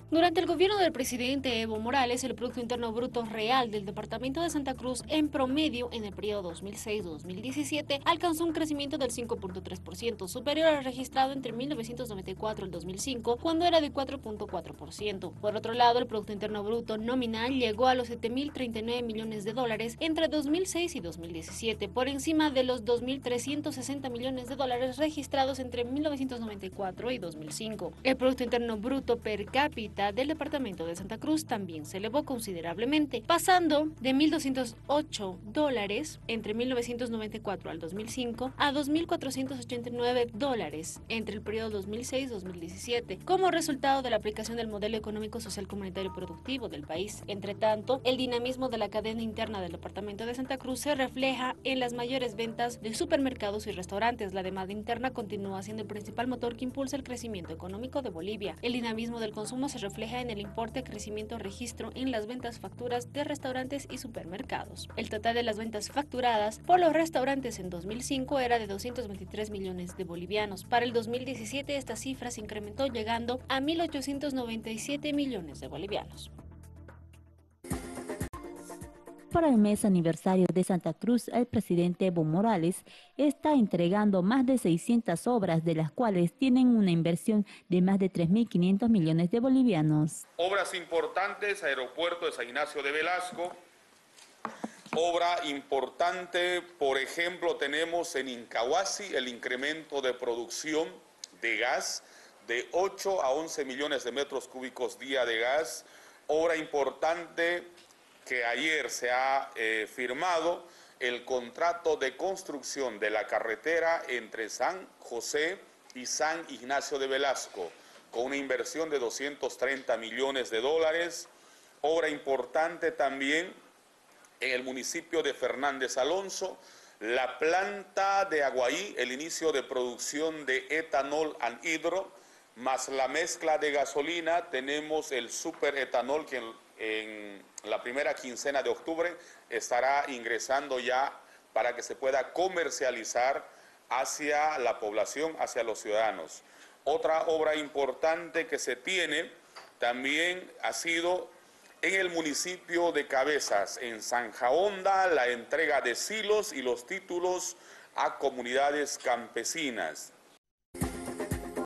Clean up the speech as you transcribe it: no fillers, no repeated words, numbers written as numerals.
Durante el gobierno del presidente Evo Morales, el Producto Interno Bruto Real del departamento de Santa Cruz, en promedio, en el periodo 2006-2017, alcanzó un crecimiento del 5.3%, superior al registrado entre 1994 y el 2005, cuando era de 4.4%. Por otro lado, el Producto Interno Bruto nominal llegó a los 7.039 millones de dólares entre 2006 y 2017, por encima de los 2.360 millones de dólares registrados entre 1994 y 2005. El Producto Interno Bruto per cápita del departamento de Santa Cruz también se elevó considerablemente, pasando de $1.208 entre 1994 al 2005 a $2.489 entre el periodo 2006-2017, como resultado de la aplicación del modelo económico social comunitario productivo del país. Entre tanto, el dinamismo de la cadena interna del departamento de Santa Cruz se refleja en las mayores ventas de supermercados y restaurantes. La demanda interna continúa siendo el principal motor que impulsa el crecimiento económico de Bolivia. El dinamismo del consumo se refleja en el importe crecimiento registro en las ventas facturas de restaurantes y supermercados. El total de las ventas facturadas por los restaurantes en 2005 era de 223 millones de bolivianos. Para el 2017 esta cifra se incrementó llegando a 1.897 millones de bolivianos. Para el mes aniversario de Santa Cruz, el presidente Evo Morales está entregando más de 600 obras, de las cuales tienen una inversión de más de 3.500 millones de bolivianos. Obras importantes, aeropuerto de San Ignacio de Velasco. Obra importante, por ejemplo, tenemos en Incahuasi el incremento de producción de gas de 8 a 11 millones de metros cúbicos día de gas. Obra importante que ayer se ha firmado el contrato de construcción de la carretera entre San José y San Ignacio de Velasco, con una inversión de 230 millones de dólares. Obra importante también en el municipio de Fernández Alonso, la planta de Aguaí, el inicio de producción de etanol anhidro, más la mezcla de gasolina. Tenemos el superetanol que en la primera quincena de octubre estará ingresando ya para que se pueda comercializar hacia la población, hacia los ciudadanos. Otra obra importante que se tiene también ha sido en el municipio de Cabezas, en Sanjaonda, la entrega de silos y los títulos a comunidades campesinas.